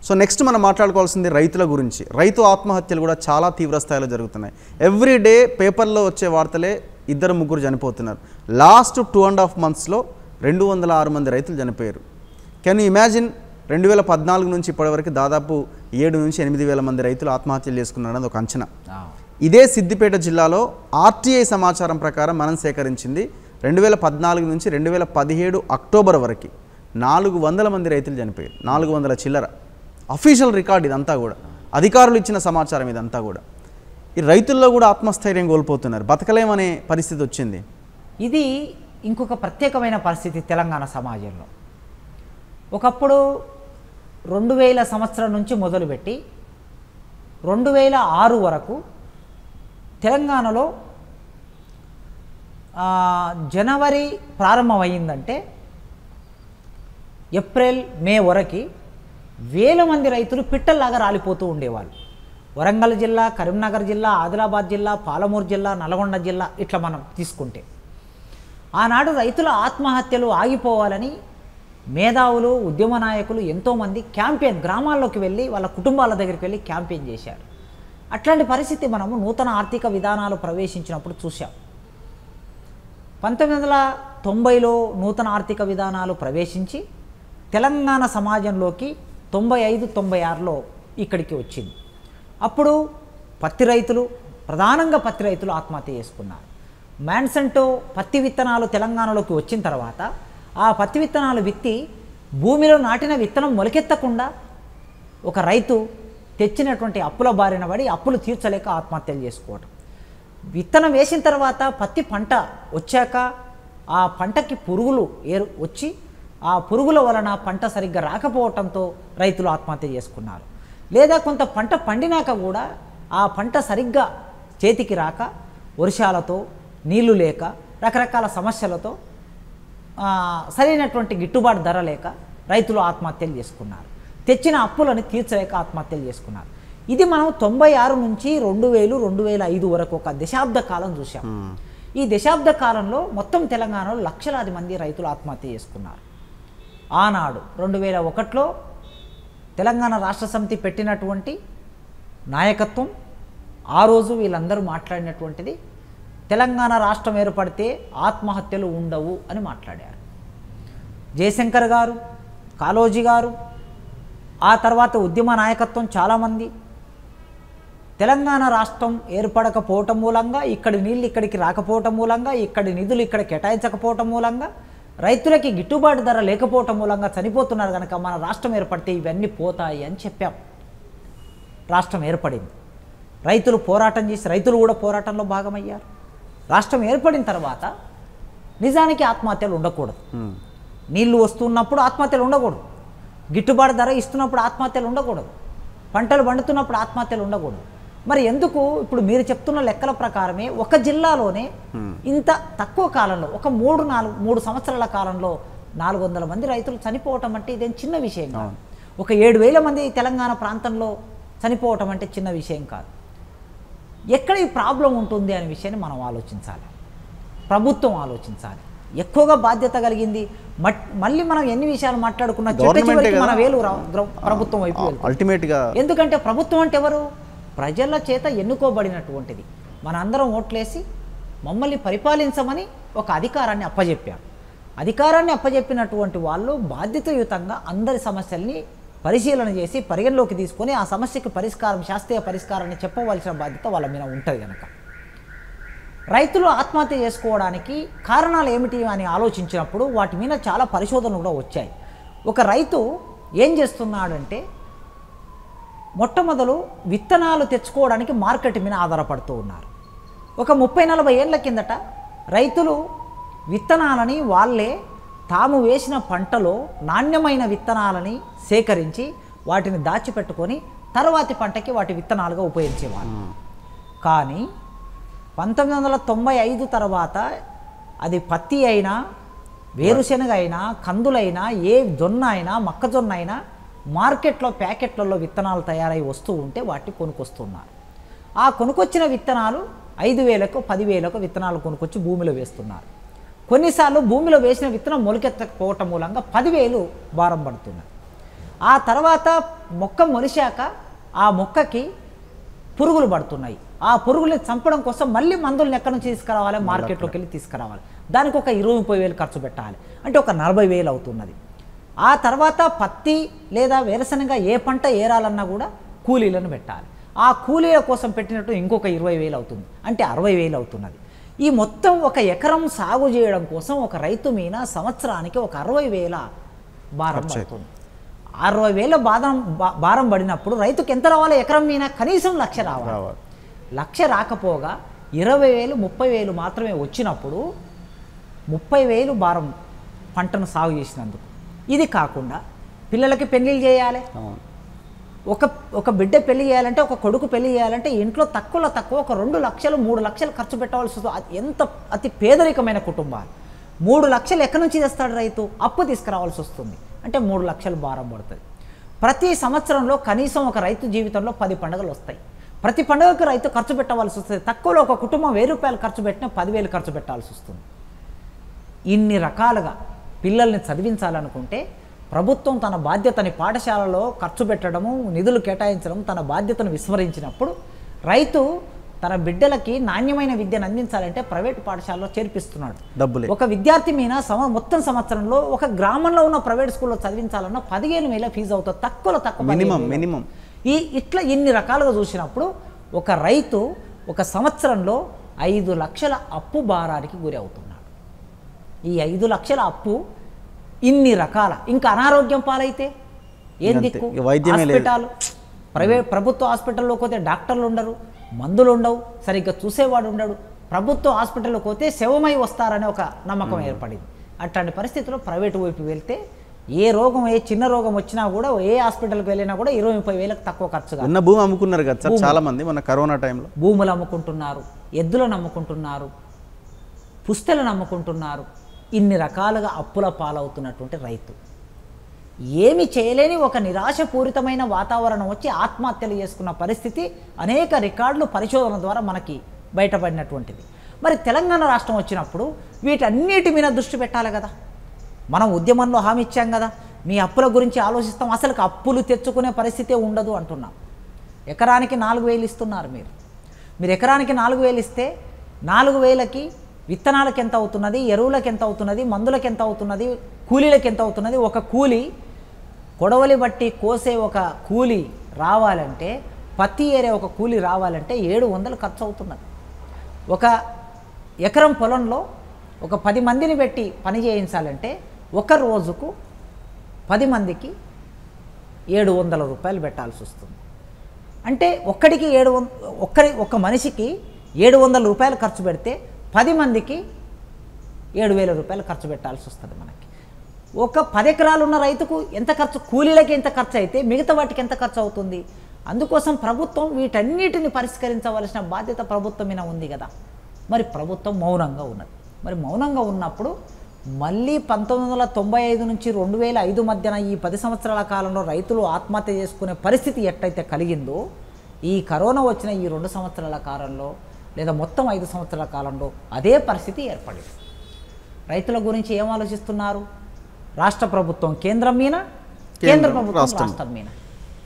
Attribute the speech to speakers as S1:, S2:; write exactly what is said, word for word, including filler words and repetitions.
S1: So next మనం మాట్లాడుకోవాల్సింది రైతుల గురించి. రైతు ఆత్మహత్యలు కూడా చాలా తీవ్ర స్థాయిలో జరుగుతున్నాయి. ఎవ్రీ డే పేపర్లో వచ్చే వార్తలే ఇద్దరు ముగ్గురు చనిపోతున్నారు. లాస్ట్ టూ అండ్ హాఫ్ మంత్స్లో రెండు వందల ఆరు మంది రైతులు చనిపోయారు. Can you imagine? రెండు వేల పద్నాలుగు నుంచి ఇప్పటివరకు దాదాపు ఏడు నుంచి ఎనిమిది వేల మంది రైతులు ఆత్మహత్యలు చేసుకున్నారని ఒక అంచనా. ఇదే సిద్దిపేట జిల్లాలో ఆర్టీఐ సమాచారం ప్రకారం మనం సేకరించింది రెండు వేల పద్నాలుగు నుంచి రెండు వేల పదిహేడు అక్టోబర్ వరకు నాలుగు వందల మంది రైతులు చనిపోయారు. నాలుగు వందల చిల్లర అఫీషియల్ రికార్డ్ ఇదంతా కూడా, అధికారులు ఇచ్చిన సమాచారం ఇదంతా కూడా. ఈ రైతుల్లో కూడా ఆత్మస్థైర్యం కోల్పోతున్నారు, బతకలేమనే పరిస్థితి వచ్చింది.
S2: ఇది ఇంకొక ప్రత్యేకమైన పరిస్థితి తెలంగాణ సమాజంలో. ఒకప్పుడు రెండు వేల సంవత్సరం నుంచి మొదలుపెట్టి రెండు వేల ఆరు వరకు తెలంగాణలో జనవరి ప్రారంభమైందంటే ఏప్రిల్ మే వరకు వేల మంది రైతులు పిట్టల్లాగా రాలిపోతూ ఉండేవాళ్ళు. వరంగల్ జిల్లా, కరీంనగర్ జిల్లా, ఆదిలాబాద్ జిల్లా, పాలమూరు జిల్లా, నల్గొండ జిల్లా ఇట్లా మనం తీసుకుంటే ఆనాడు రైతుల ఆత్మహత్యలు ఆగిపోవాలని మేధావులు, ఉద్యమ నాయకులు ఎంతోమంది క్యాంపెయిన్ గ్రామాల్లోకి వెళ్ళి వాళ్ళ కుటుంబాల దగ్గరికి వెళ్ళి క్యాంపెయిన్ చేశారు. అట్లాంటి పరిస్థితి మనము నూతన ఆర్థిక విధానాలు ప్రవేశించినప్పుడు చూసాం. పంతొమ్మిది వందల తొంభైలో నూతన ఆర్థిక విధానాలు ప్రవేశించి తెలంగాణ సమాజంలోకి తొంభై ఐదు తొంభై ఆరులో ఇక్కడికి వచ్చింది. అప్పుడు పత్తి రైతులు, ప్రధానంగా పత్తి రైతులు ఆత్మహత్య చేసుకున్నారు. మ్యాన్సంటో పత్తి విత్తనాలు తెలంగాణలోకి వచ్చిన తర్వాత ఆ పత్తి విత్తనాలు విత్తి భూమిలో నాటిన విత్తనం మొలకెత్తకుండా ఒక రైతు తెచ్చినటువంటి అప్పుల బారిన పడి అప్పులు తీర్చలేక ఆత్మహత్యలు చేసుకోవటం. విత్తనం వేసిన తర్వాత పత్తి పంట వచ్చాక ఆ పంటకి పురుగులు ఏరు వచ్చి ఆ పురుగుల వలన పంట సరిగ్గా రాకపోవటంతో రైతులు ఆత్మహత్య చేసుకున్నారు. లేదా కొంత పంట పండినాక కూడా ఆ పంట సరిగ్గా చేతికి రాక వర్షాలతో, నీళ్లు లేక, రకరకాల సమస్యలతో సరైనటువంటి గిట్టుబాటు ధర లేక రైతులు ఆత్మహత్యలు చేసుకున్నారు. తెచ్చిన అప్పులను తీర్చలేక ఆత్మహత్యలు చేసుకున్నారు. ఇది మనం తొంభై ఆరు నుంచి రెండు వేలు రెండు వేల ఐదు వరకు ఒక దశాబ్ద కాలం చూసాం. ఈ దశాబ్ద కాలంలో మొత్తం తెలంగాణలో లక్షలాది మంది రైతులు ఆత్మహత్య చేసుకున్నారు. ఆనాడు రెండు వేల ఒకటిలో తెలంగాణ రాష్ట్ర సమితి పెట్టినటువంటి నాయకత్వం ఆ రోజు వీళ్ళందరూ మాట్లాడినటువంటిది తెలంగాణ రాష్ట్రం ఏర్పడితే ఆత్మహత్యలు ఉండవు అని మాట్లాడారు. జయశంకర్ గారు, కాళోజీ గారు, ఆ తర్వాత ఉద్యమ నాయకత్వం చాలామంది తెలంగాణ రాష్ట్రం ఏర్పడకపోవటం మూలంగా, ఇక్కడి నీళ్ళు ఇక్కడికి రాకపోవటం మూలంగా, ఇక్కడి నిధులు ఇక్కడ కేటాయించకపోవటం మూలంగా, రైతులకి గిట్టుబాటు ధర లేకపోవటం మూలంగా చనిపోతున్నారు కనుక మన రాష్ట్రం ఏర్పడితే ఇవన్నీ పోతాయి అని చెప్పాం. రాష్ట్రం ఏర్పడింది. రైతులు పోరాటం చేసి రైతులు కూడా పోరాటంలో భాగమయ్యారు. రాష్ట్రం ఏర్పడిన తర్వాత నిజానికి ఆత్మహత్యలు ఉండకూడదు. నీళ్లు వస్తున్నప్పుడు ఆత్మహత్యలు ఉండకూడదు. గిట్టుబాటు ధర ఇస్తున్నప్పుడు ఆత్మహత్యలు ఉండకూడదు. పంటలు పండుతున్నప్పుడు ఆత్మహత్యలు ఉండకూడదు. మరి ఎందుకు ఇప్పుడు మీరు చెప్తున్న లెక్కల ప్రకారమే ఒక జిల్లాలోనే ఇంత తక్కువ కాలంలో, ఒక మూడు నాలుగు మూడు సంవత్సరాల కాలంలో నాలుగు వందల మంది రైతులు చనిపోవటం అంటే ఇదేం చిన్న విషయం కాదు. ఒక ఏడు వేల మంది తెలంగాణ ప్రాంతంలో చనిపోవటం అంటే చిన్న విషయం కాదు. ఎక్కడ ఈ ప్రాబ్లం ఉంటుంది అనే విషయాన్ని మనం ఆలోచించాలి, ప్రభుత్వం ఆలోచించాలి. ఎక్కువగా బాధ్యత కలిగింది. మళ్ళీ మనం ఎన్ని విషయాలు మాట్లాడుకున్నా మన వేలు ప్రభుత్వం వైపు
S1: అల్టిమేట్గా.
S2: ఎందుకంటే ప్రభుత్వం అంటే ఎవరు? ప్రజల చేత ఎన్నుకోబడినటువంటిది. మన అందరం ఓట్లేసి మమ్మల్ని పరిపాలించమని ఒక అధికారాన్ని అప్పజెప్పారు. అధికారాన్ని అప్పజెప్పినటువంటి వాళ్ళు బాధ్యతాయుతంగా అందరి సమస్యల్ని పరిశీలన చేసి పరిగణలోకి తీసుకొని ఆ సమస్యకి పరిష్కారం, శాస్త్రీయ పరిష్కారాన్ని చెప్పవలసిన బాధ్యత వాళ్ళ మీద ఉంటుంది కనుక రైతులు ఆత్మహత్య చేసుకోవడానికి కారణాలు ఏమిటి అని ఆలోచించినప్పుడు వాటి మీద చాలా పరిశోధనలు కూడా వచ్చాయి. ఒక రైతు ఏం చేస్తున్నాడంటే మొట్టమొదలు విత్తనాలు తెచ్చుకోవడానికి మార్కెట్ మీద ఆధారపడుతూ ఉన్నారు. ఒక ముప్పై నలభై ఏళ్ల కిందట రైతులు విత్తనాలని వాళ్ళే తాము వేసిన పంటలో నాణ్యమైన విత్తనాలని సేకరించి వాటిని దాచిపెట్టుకొని తర్వాతి పంటకి వాటి విత్తనాలుగా ఉపయోగించేవాళ్ళు. కానీ పంతొమ్మిది వందల తొంభై ఐదు తర్వాత అది పత్తి అయినా, వేరుశెనగ అయినా, కందులైనా, ఏ జొన్న అయినా, మొక్కజొన్న అయినా మార్కెట్లో ప్యాకెట్లలో విత్తనాలు తయారై వస్తూ ఉంటే వాటిని కొనుక్కొస్తున్నారు. ఆ కొనుకొచ్చిన విత్తనాలు ఐదు వేలకు పదివేలకు విత్తనాలు కొనుక్కొచ్చి భూమిలో వేస్తున్నారు. కొన్నిసార్లు భూమిలో వేసిన విత్తనం మొలకెత్తకపోవటం మూలంగా పదివేలు భారం పడుతున్నారు. ఆ తర్వాత మొక్క మొలిశాక ఆ మొక్కకి పురుగులు పడుతున్నాయి. ఆ పురుగుల్ని చంపడం కోసం మళ్ళీ మందులను ఎక్కడి నుంచి తీసుకురావాలి, మార్కెట్లోకి వెళ్ళి తీసుకురావాలి. దానికి ఒక ఇరవై ముప్పై వేలు ఖర్చు పెట్టాలి, అంటే ఒక నలభై వేలు అవుతున్నది. ఆ తర్వాత పత్తి లేదా వేరుశనగ ఏ పంట ఏరాలన్నా కూడా కూలీలను పెట్టాలి. ఆ కూలీల కోసం పెట్టినట్టు ఇంకొక ఇరవై వేలు అవుతుంది, అంటే అరవై వేలు అవుతున్నది. ఈ మొత్తం ఒక ఎకరం సాగు చేయడం కోసం ఒక రైతు మీద సంవత్సరానికి ఒక అరవై వేల భారం పడుతుంది. అరవై వేల భారం భారం పడినప్పుడు రైతుకి ఎంత రావాలి? ఎకరం మీద కనీసం లక్ష రావాలి. లక్ష రాకపోగా ఇరవై వేలు ముప్పై వేలు మాత్రమే వచ్చినప్పుడు ముప్పై వేలు భారం పంటను సాగు చేసినందుకు. ఇది కాకుండా పిల్లలకి పెళ్ళిళ్ళు చేయాలి. ఒక ఒక బిడ్డ పెళ్లి చేయాలంటే, ఒక కొడుకు పెళ్లి చేయాలంటే ఇంట్లో తక్కువలో తక్కువ ఒక రెండు లక్షలు మూడు లక్షలు ఖర్చు పెట్టవలసి వస్తుంది. ఎంత అతి పేదరికమైన కుటుంబాలు. మూడు లక్షలు ఎక్కడి నుంచి తెస్తాడు రైతు? అప్పు తీసుకురావాల్సి వస్తుంది, అంటే మూడు లక్షలు భారం పడుతుంది. ప్రతి సంవత్సరంలో కనీసం ఒక రైతు జీవితంలో పది పండుగలు వస్తాయి. ప్రతి పండుగకు రైతు ఖర్చు పెట్టవలసి వస్తుంది. తక్కువలో ఒక కుటుంబం వెయ్యి రూపాయలు ఖర్చు పెట్టినా పదివేలు ఖర్చు పెట్టాల్సి వస్తుంది. ఇన్ని రకాలుగా పిల్లల్ని చదివించాలనుకుంటే ప్రభుత్వం తన బాధ్యతని పాఠశాలలో ఖర్చు పెట్టడము, నిధులు కేటాయించడం తన బాధ్యతను విస్మరించినప్పుడు రైతు తన బిడ్డలకి నాణ్యమైన విద్యను అందించాలంటే ప్రైవేటు పాఠశాలలో చేర్పిస్తున్నాడు.
S1: డబ్బులే.
S2: ఒక విద్యార్థి మీద సమ మొత్తం సంవత్సరంలో ఒక గ్రామంలో ఉన్న ప్రైవేట్ స్కూల్లో చదివించాలన్నా పదిహేను వేల ఫీజు అవుతుంది, తక్కువలో తక్కువ
S1: మినిమం మినిమం.
S2: ఈ ఇట్లా ఇన్ని రకాలుగా చూసినప్పుడు ఒక రైతు ఒక సంవత్సరంలో ఐదు లక్షల అప్పు భారానికి గురి అవుతున్నాడు. ఈ ఐదు లక్షల అప్పు ఇన్ని రకాల, ఇంకా అనారోగ్యం పాలైతే ఏం దిక్కు? హాస్పిటల్, ప్రైవేట్ ప్రభుత్వ హాస్పిటల్లోకి పోతే డాక్టర్లు ఉండరు, మందులు ఉండవు, సరిగ్గా చూసేవాడు ఉండడు. ప్రభుత్వ హాస్పిటల్లోకి పోతే శవమై వస్తారనే ఒక నమ్మకం ఏర్పడింది. అట్లాంటి పరిస్థితుల్లో ప్రైవేటు వైపు వెళ్తే ఏ రోగం, ఏ చిన్న రోగం వచ్చినా కూడా ఏ హాస్పిటల్కి వెళ్ళినా కూడా ఇరవై ముప్పై వేలకు తక్కువ ఖర్చుగా.
S1: ఉన్న భూమి అమ్ముకున్నారు కదా సార్ చాలా మంది మన కరోనా టైంలో.
S2: భూములు అమ్ముకుంటున్నారు, ఎద్దులను అమ్ముకుంటున్నారు, పుస్తలను అమ్ముకుంటున్నారు. ఇన్ని రకాలుగా అప్పుల పాలవుతున్నటువంటి రైతు ఏమి చేయలేని ఒక నిరాశపూరితమైన వాతావరణం వచ్చి ఆత్మహత్యలు చేసుకున్న పరిస్థితి అనేక రికార్డులు పరిశోధన ద్వారా మనకి బయటపడినటువంటిది. మరి తెలంగాణ రాష్ట్రం వచ్చినప్పుడు వీటన్నిటి మీద దృష్టి పెట్టాలి కదా. మనం ఉద్యమంలో హామీ ఇచ్చాం కదా, మీ అప్పుల గురించి ఆలోచిస్తాం, అసలు అప్పులు తెచ్చుకునే పరిస్థితే ఉండదు అంటున్నాం. ఎకరానికి నాలుగు వేలు ఇస్తున్నారు మీరు. మీరు ఎకరానికి నాలుగు వేలు ఇస్తే నాలుగు వేలకి విత్తనాలకు ఎంత అవుతున్నది, ఎరువులకు ఎంత అవుతున్నది, మందులకు ఎంత అవుతున్నది, కూలీలకు ఎంత అవుతున్నది? ఒక కూలీ కొడవలి బట్టి కోసే ఒక కూలీ రావాలంటే, పత్తి ఏరే ఒక కూలీ రావాలంటే ఏడు వందలు ఖర్చు అవుతున్నది. ఒక ఎకరం పొలంలో ఒక పది మందిని పెట్టి పని చేయించాలంటే ఒక రోజుకు పది మందికి ఏడు వందల రూపాయలు పెట్టాల్సి వస్తుంది. అంటే ఒక్కడికి ఏడు వంద ఒక్కడి ఒక మనిషికి ఏడు వందల రూపాయలు ఖర్చు పెడితే పది మందికి ఏడు వేల రూపాయలు ఖర్చు పెట్టాల్సి వస్తుంది. మనకి ఒక పది ఎకరాలు ఉన్న రైతుకు ఎంత ఖర్చు, కూలీలకి ఎంత ఖర్చు అయితే మిగతా వాటికి ఎంత ఖర్చు అవుతుంది? అందుకోసం ప్రభుత్వం వీటన్నిటిని పరిష్కరించవలసిన బాధ్యత ప్రభుత్వం మీద ఉంది కదా. మరి ప్రభుత్వం మౌనంగా ఉన్నది. మరి మౌనంగా ఉన్నప్పుడు మళ్ళీ పంతొమ్మిది వందల తొంభై ఐదు నుంచి రెండు వేల ఐదు మధ్యన ఈ పది సంవత్సరాల కాలంలో రైతులు ఆత్మహత్య చేసుకునే పరిస్థితి ఎట్టయితే కలిగిందో, ఈ కరోనా వచ్చిన ఈ రెండు సంవత్సరాల కాలంలో లేదా మొత్తం ఐదు సంవత్సరాల కాలంలో అదే పరిస్థితి ఏర్పడింది. రైతుల గురించి ఏం ఆలోచిస్తున్నారు? రాష్ట్ర ప్రభుత్వం కేంద్రం మీద, కేంద్ర ప్రభుత్వం రాష్ట్రం మీద.